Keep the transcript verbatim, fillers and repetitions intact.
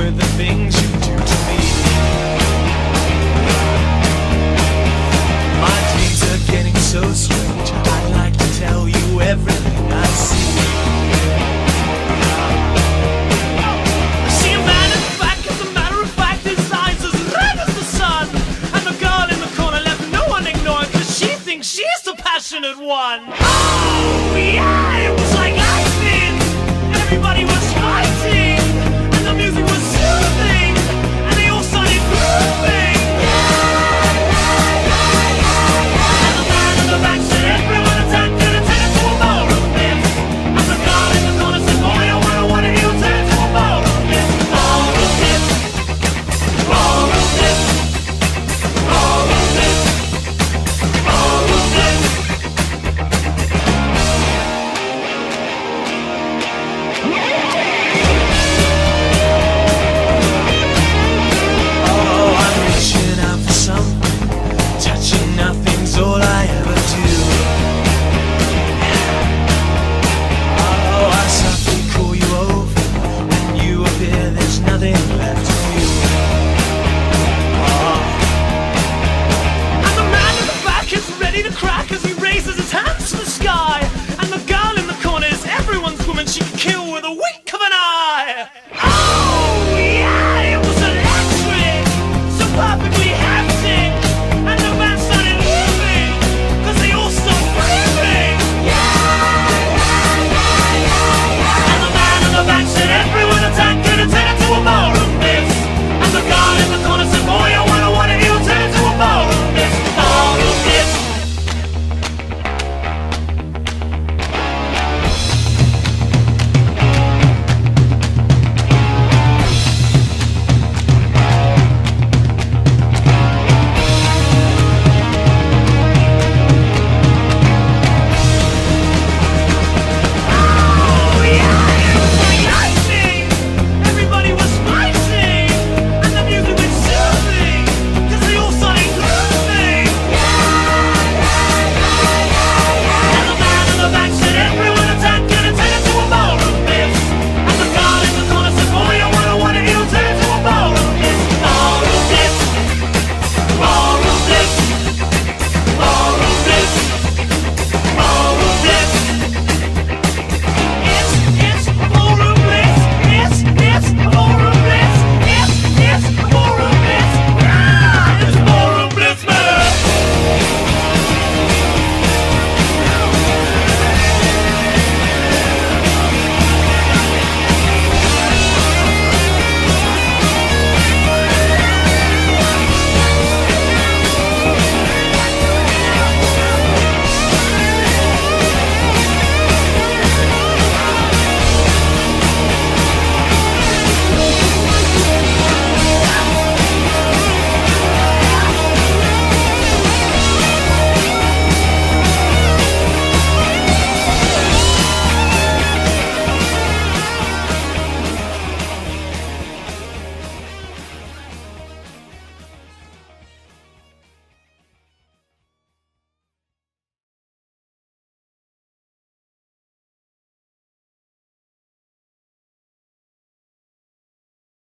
with the things you do to me. My dreams are getting so strange, I'd like to tell you everything I see. I see a man in the back, as a matter of fact, his eyes as red as the sun. And the girl in the corner left no one ignored, cause she thinks she's the passionate one.